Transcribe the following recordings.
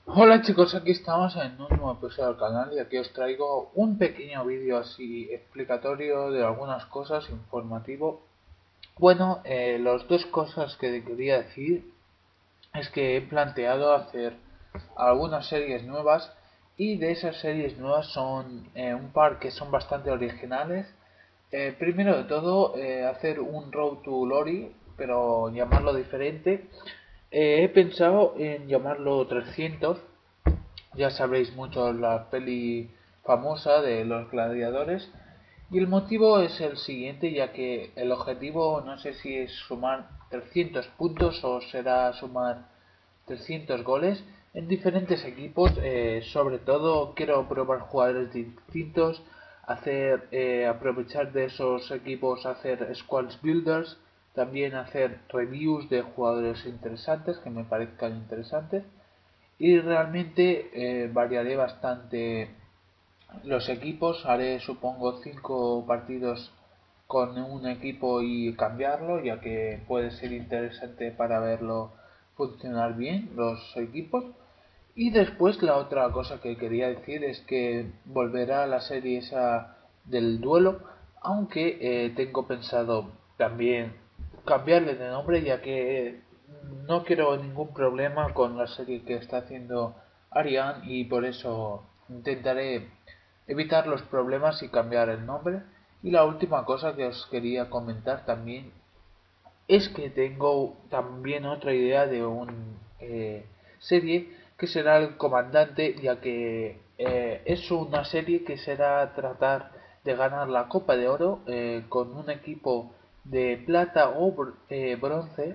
Hola chicos, aquí estamos en un nuevo episodio del canal y aquí os traigo un pequeño vídeo así explicatorio de algunas cosas, informativo. Bueno, las dos cosas que quería decir es que he planteado hacer algunas series nuevas y de esas series nuevas son un par que son bastante originales. Primero de todo, hacer un Road to Glory, pero llamarlo diferente. He pensado en llamarlo 300. Ya sabréis mucho la peli famosa de los gladiadores. Y el motivo es el siguiente, ya que el objetivo no sé si es sumar 300 puntos o será sumar 300 goles en diferentes equipos. Sobre todo quiero probar jugadores distintos, aprovechar de esos equipos, hacer squads builders, también hacer reviews de jugadores interesantes que me parezcan interesantes y realmente variaré bastante los equipos. Haré supongo 5 partidos con un equipo y cambiarlo, ya que puede ser interesante para verlo funcionar bien los equipos. Y después la otra cosa que quería decir es que volverá la serie esa del duelo, aunque tengo pensado también cambiarle de nombre, ya que no quiero ningún problema con la serie que está haciendo Ariane y por eso intentaré evitar los problemas y cambiar el nombre. Y la última cosa que os quería comentar también es que tengo también otra idea de una serie que será El Comandante, ya que es una serie que será tratar de ganar la Copa de Oro con un equipo de plata o bronce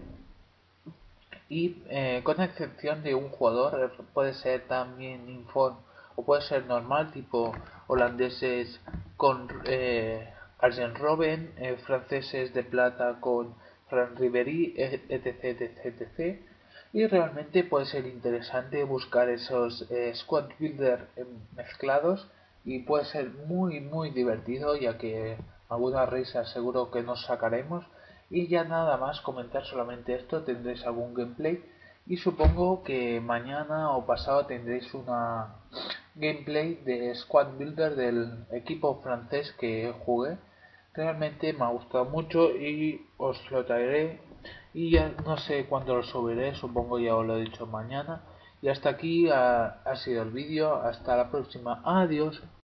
y con excepción de un jugador. Puede ser también inform o puede ser normal, tipo holandeses con Arjen Robben, franceses de plata con Fran Ribéry, etc, etc, etc. Y realmente puede ser interesante buscar esos squad builder mezclados y puede ser muy muy divertido, ya que alguna risa seguro que nos sacaremos. Y ya nada más comentar solamente esto, tendréis algún gameplay y supongo que mañana o pasado tendréis una gameplay de Squad Builder del equipo francés que jugué. Realmente me ha gustado mucho y os lo traeré y ya no sé cuándo lo subiré, supongo ya os lo he dicho mañana. Y hasta aquí ha sido el vídeo, hasta la próxima, adiós.